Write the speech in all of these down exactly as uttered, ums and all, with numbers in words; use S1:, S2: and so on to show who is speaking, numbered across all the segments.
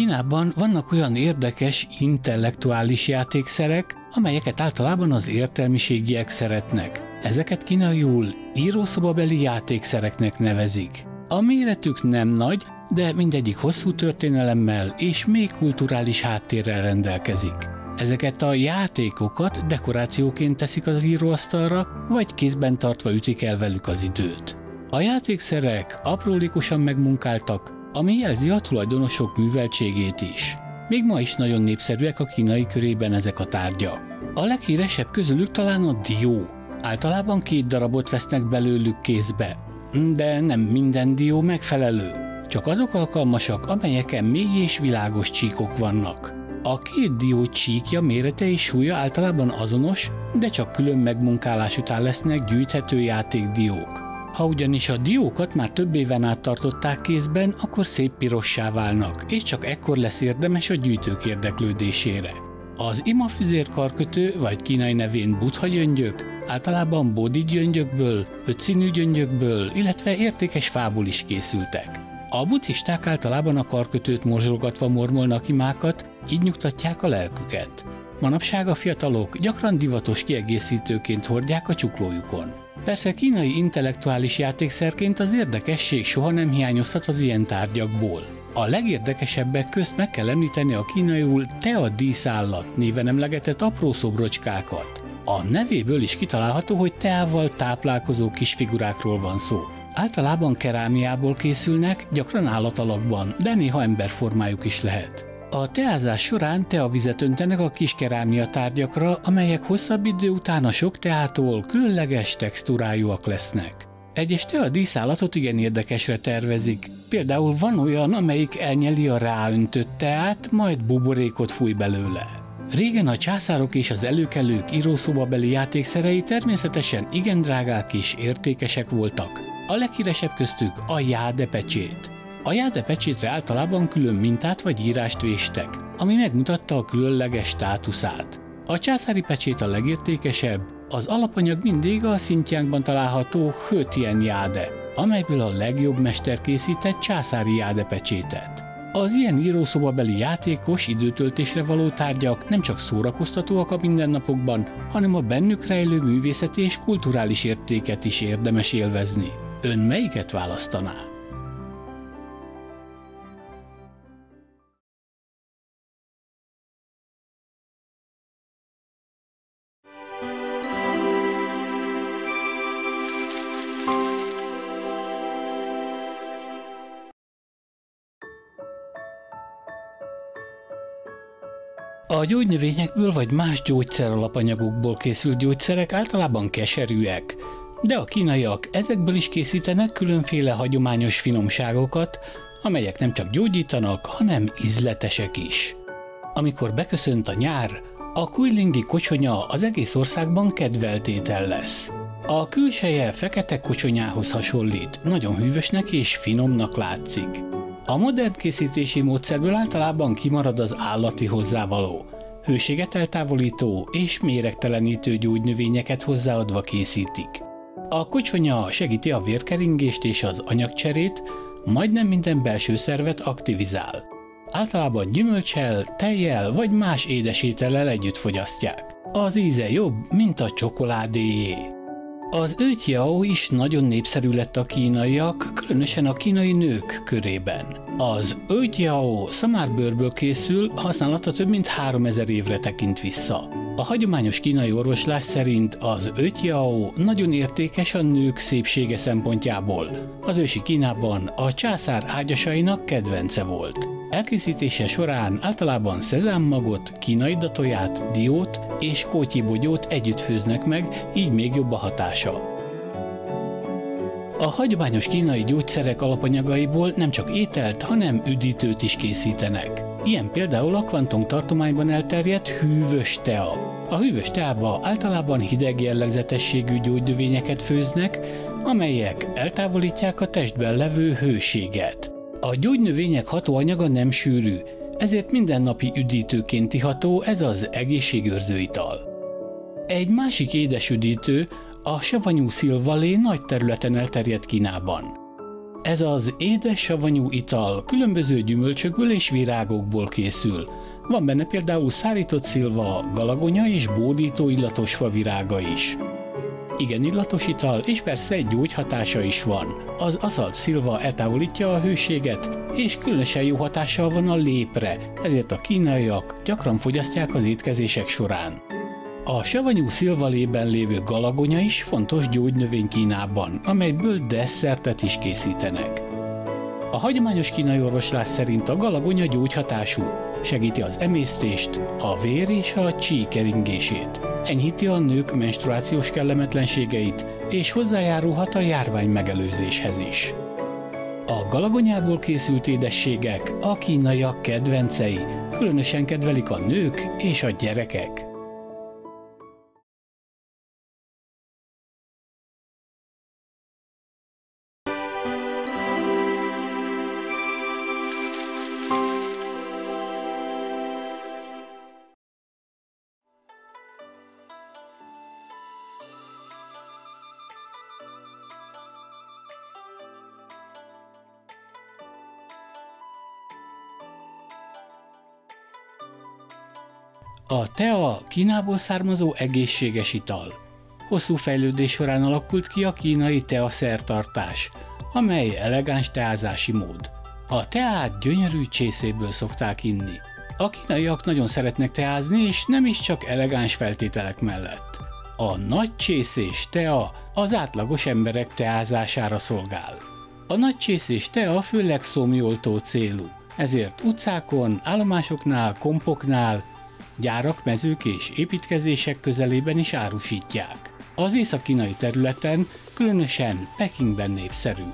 S1: Kínában vannak olyan érdekes, intellektuális játékszerek, amelyeket általában az értelmiségiek szeretnek. Ezeket kínaiul írószobabeli játékszereknek nevezik. A méretük nem nagy, de mindegyik hosszú történelemmel és mély kulturális háttérrel rendelkezik. Ezeket a játékokat dekorációként teszik az íróasztalra, vagy kézben tartva ütik el velük az időt. A játékszerek aprólékosan megmunkáltak, ami jelzi a tulajdonosok műveltségét is. Még ma is nagyon népszerűek a kínai körében ezek a tárgyak. A leghíresebb közülük talán a dió. Általában két darabot vesznek belőlük kézbe, de nem minden dió megfelelő. Csak azok alkalmasak, amelyeken mély és világos csíkok vannak. A két dió csíkja, mérete és súlya általában azonos, de csak külön megmunkálás után lesznek gyűjthető játékdiók. Ha ugyanis a diókat már több éven át tartották kézben, akkor szép pirossá válnak, és csak ekkor lesz érdemes a gyűjtők érdeklődésére. Az imafüzér karkötő, vagy kínai nevén buddha gyöngyök, általában bódi gyöngyökből, ötszínű gyöngyökből, illetve értékes fából is készültek. A buddhisták általában a karkötőt morzsolgatva mormolnak imákat, így nyugtatják a lelküket. Manapság a fiatalok gyakran divatos kiegészítőként hordják a csuklójukon. Persze kínai intellektuális játékszerként az érdekesség soha nem hiányozhat az ilyen tárgyakból. A legérdekesebbek közt meg kell említeni a kínaiul tea díszállat néven emlegetett apró szobrocskákat. A nevéből is kitalálható, hogy teával táplálkozó kis figurákról van szó. Általában kerámiából készülnek, gyakran állatalakban, de néha emberformájuk is lehet. A teázás során teavizet öntenek a kis kerámia tárgyakra, amelyek hosszabb idő után a sok teától különleges textúrájúak lesznek. Egyes teadíszállatot igen érdekesre tervezik. Például van olyan, amelyik elnyeli a ráöntött teát, majd buborékot fúj belőle. Régen a császárok és az előkelők írószobabeli játékszerei természetesen igen drágák és értékesek voltak. A leghíresebb köztük a jáde pecsét. A jáde pecsétre általában külön mintát vagy írást véstek, ami megmutatta a különleges státuszát. A császári pecsét a legértékesebb, az alapanyag mindig a Xinjiangban található Hétian jáde, amelyből a legjobb mester készített császári jáde pecsétet. Az ilyen írószobabeli játékos, időtöltésre való tárgyak nem csak szórakoztatóak a mindennapokban, hanem a bennük rejlő művészeti és kulturális értéket is érdemes élvezni. Ön melyiket választaná? A gyógynövényekből vagy más gyógyszeralapanyagokból készült gyógyszerek általában keserűek, de a kínaiak ezekből is készítenek különféle hagyományos finomságokat, amelyek nem csak gyógyítanak, hanem ízletesek is. Amikor beköszönt a nyár, a kujlingi kocsonya az egész országban kedvelt étel lesz. A külseje fekete kocsonyához hasonlít, nagyon hűvösnek és finomnak látszik. A modern készítési módszerből általában kimarad az állati hozzávaló, hőséget eltávolító és méregtelenítő gyógynövényeket hozzáadva készítik. A kocsonya segíti a vérkeringést és az anyagcserét, majdnem minden belső szervet aktivizál. Általában gyümölccsel, tejjel vagy más édesétellel együtt fogyasztják. Az íze jobb, mint a csokoládéjé. Az őtyjao is nagyon népszerű lett a kínaiak, különösen a kínai nők körében. Az őtyjao szamárbőrből készül, használata több mint háromezer évre tekint vissza. A hagyományos kínai orvoslás szerint az őtyjao nagyon értékes a nők szépsége szempontjából. Az ősi Kínában a császár ágyasainak kedvence volt. Elkészítése során általában szezámmagot, kínai datóját, diót és kótyibogyót együtt főznek meg, így még jobb a hatása. A hagyományos kínai gyógyszerek alapanyagaiból nem csak ételt, hanem üdítőt is készítenek. Ilyen például a Kvantung tartományban elterjedt hűvös tea. A hűvös teába általában hideg jellegzetességű gyógynövényeket főznek, amelyek eltávolítják a testben levő hőséget. A gyógynövények hatóanyaga nem sűrű, ezért mindennapi üdítőként iható ez az egészségőrző ital. Egy másik édes üdítő a savanyú szilvalé nagy területen elterjedt Kínában. Ez az édes savanyú ital különböző gyümölcsökből és virágokból készül. Van benne például szárított szilva, galagonya és bódító illatos fa virága is. Igen illatos ital, és persze egy gyógyhatása is van. Az aszalt szilva eltávolítja a hőséget, és különösen jó hatással van a lépre, ezért a kínaiak gyakran fogyasztják az étkezések során. A savanyú szilvalében lévő galagonya is fontos gyógynövény Kínában, amelyből desszertet is készítenek. A hagyományos kínai orvoslás szerint a galagonya gyógyhatású, segíti az emésztést, a vér és a csí keringését, enyhíti a nők menstruációs kellemetlenségeit, és hozzájárulhat a járvány megelőzéshez is. A galagonyából készült édességek a kínaiak kedvencei, különösen kedvelik a nők és a gyerekek. A tea Kínából származó egészséges ital. Hosszú fejlődés során alakult ki a kínai tea szertartás, amely elegáns teázási mód. A teát gyönyörű csészéből szokták inni. A kínaiak nagyon szeretnek teázni, és nem is csak elegáns feltételek mellett. A nagy csészés tea az átlagos emberek teázására szolgál. A nagy csészés tea főleg szomjoltó célú, ezért utcákon, állomásoknál, kompoknál, gyárak, mezők és építkezések közelében is árusítják. Az észak-kínai területen, különösen Pekingben népszerű.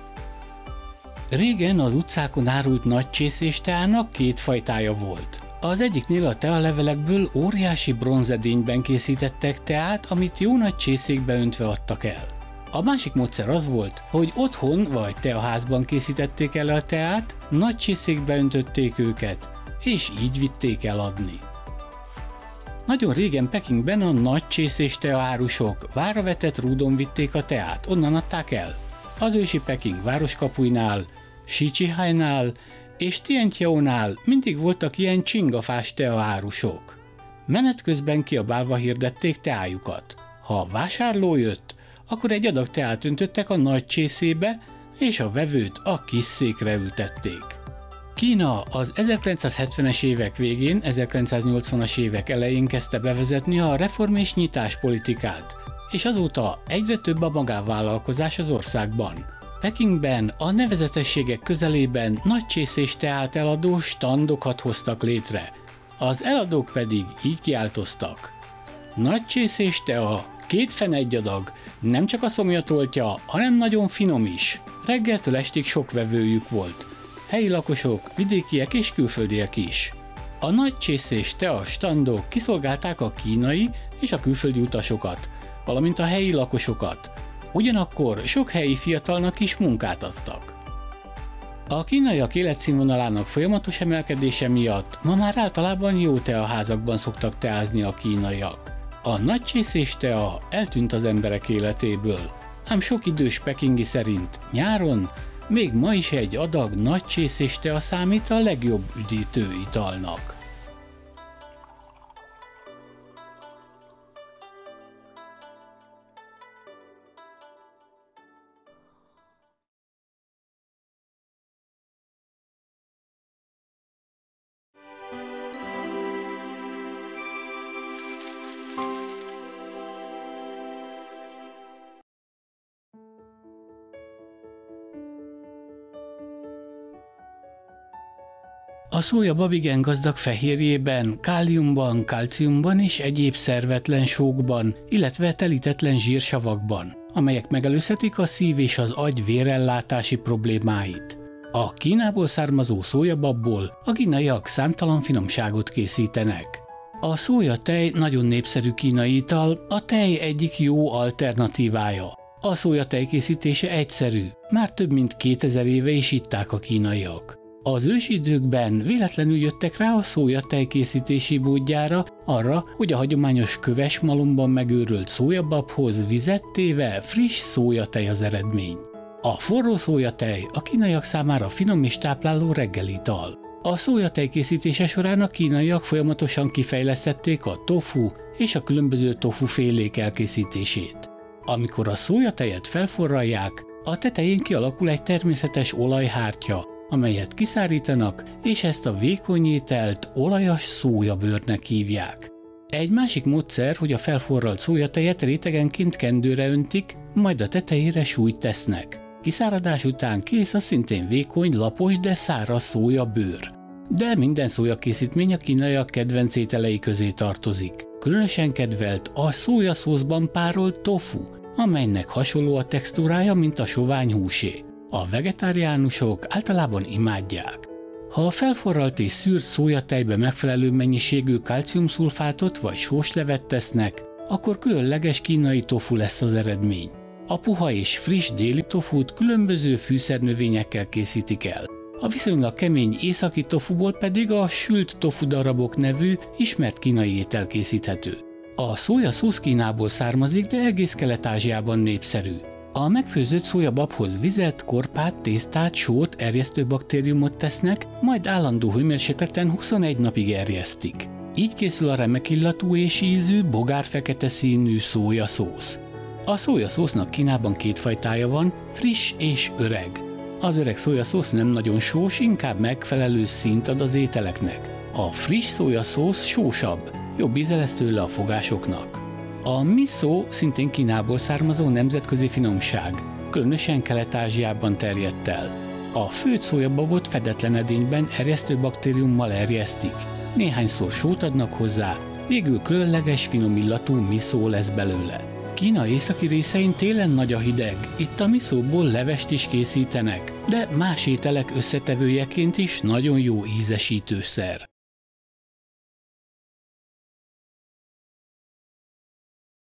S1: Régen az utcákon árult nagy csészés teának két fajtája volt. Az egyiknél a tealevelekből óriási bronzedényben készítettek teát, amit jó nagy csészékbe öntve adtak el. A másik módszer az volt, hogy otthon vagy teaházban készítették el a teát, nagy csészékbe öntötték őket, és így vitték el adni. Nagyon régen Pekingben a nagy csészés teaárusok várra vetett rúdon vitték a teát, onnan adták el. Az ősi Peking városkapuinál, Shichihainál és Tianqiaonál mindig voltak ilyen csingafás teaárusok. Menet közben kiabálva hirdették teájukat. Ha a vásárló jött, akkor egy adag teát öntöttek a nagy csészébe, és a vevőt a kis székre ültették. Kína az ezerkilencszázhetvenes évek végén, ezerkilencszáznyolcvanas évek elején kezdte bevezetni a reform és nyitás politikát, és azóta egyre több a magánvállalkozás az országban. Pekingben a nevezetességek közelében nagy csészés teát eladó standokat hoztak létre, az eladók pedig így kiáltoztak: nagy csészés tea, két fen egy adag, nem csak a szomjatoltja, hanem nagyon finom is. Reggeltől estig sok vevőjük volt. Helyi lakosok, vidékiek és külföldiek is. A nagy csészés tea standok kiszolgálták a kínai és a külföldi utasokat, valamint a helyi lakosokat. Ugyanakkor sok helyi fiatalnak is munkát adtak. A kínaiak életszínvonalának folyamatos emelkedése miatt ma már általában jó teaházakban szoktak teázni a kínaiak. A nagy csészés tea eltűnt az emberek életéből, ám sok idős pekingi szerint nyáron még ma is egy adag nagy csészés tea számít a legjobb üdítő italnak. A szójabab igen gazdag fehérjében, káliumban, kalciumban és egyéb szervetlen sókban, illetve telítetlen zsírsavakban, amelyek megelőzhetik a szív- és az agy vérellátási problémáit. A Kínából származó szójababból a kínaiak számtalan finomságot készítenek. A szójatej nagyon népszerű kínai ital, a tej egyik jó alternatívája. A szójatej készítése egyszerű, már több mint kétezer éve is itták a kínaiak. Az ősi időkben véletlenül jöttek rá a szójatej készítési módjára, arra, hogy a hagyományos köves malomban megőrölt szójababhoz vizet téve friss szójatej az eredmény. A forró szójatej a kínaiak számára finom és tápláló reggelital. A szójatej készítése során a kínaiak folyamatosan kifejlesztették a tofu és a különböző tofu félék elkészítését. Amikor a szójatejet felforralják, a tetején kialakul egy természetes olajhártya, amelyet kiszárítanak, és ezt a vékony ételt olajas szójabőrnek hívják. Egy másik módszer, hogy a felforralt szójatejet rétegenként kendőre öntik, majd a tetejére súlyt tesznek. Kiszáradás után kész a szintén vékony, lapos, de száraz szójabőr. De minden szójakészítmény a kínaiak kedvenc ételei közé tartozik. Különösen kedvelt a szójaszószban párolt tofu, amelynek hasonló a textúrája, mint a sovány húsé. A vegetáriánusok általában imádják. Ha a felforralt és szűrt szójatejbe megfelelő mennyiségű kalciumszulfátot vagy sóslevet tesznek, akkor különleges kínai tofu lesz az eredmény. A puha és friss déli tofut különböző fűszernövényekkel készítik el. A viszonylag kemény északi tofuból pedig a sült tofu darabok nevű ismert kínai étel készíthető. A szójaszósz Kínából származik, de egész Kelet-Ázsiában népszerű. A megfőzött szójababhoz vizet, korpát, tésztát, sót, erjesztőbaktériumot tesznek, majd állandó hőmérsékleten huszonegy napig erjesztik. Így készül a remek illatú és ízű, bogár-fekete színű szójaszósz. A szójaszósznak Kínában két fajtája van, friss és öreg. Az öreg szójaszósz nem nagyon sós, inkább megfelelő színt ad az ételeknek. A friss szójaszósz sósabb, jobb íze lesz tőle a fogásoknak. A miso szintén Kínából származó nemzetközi finomság, különösen Kelet-Ázsiában terjedt el. A főtt szójababot fedetlen edényben erjesztő baktériummal erjesztik, néhányszor sót adnak hozzá, végül különleges finom illatú miso lesz belőle. Kína északi részein télen nagy a hideg, itt a miszóból levest is készítenek, de más ételek összetevőjeként is nagyon jó ízesítőszer.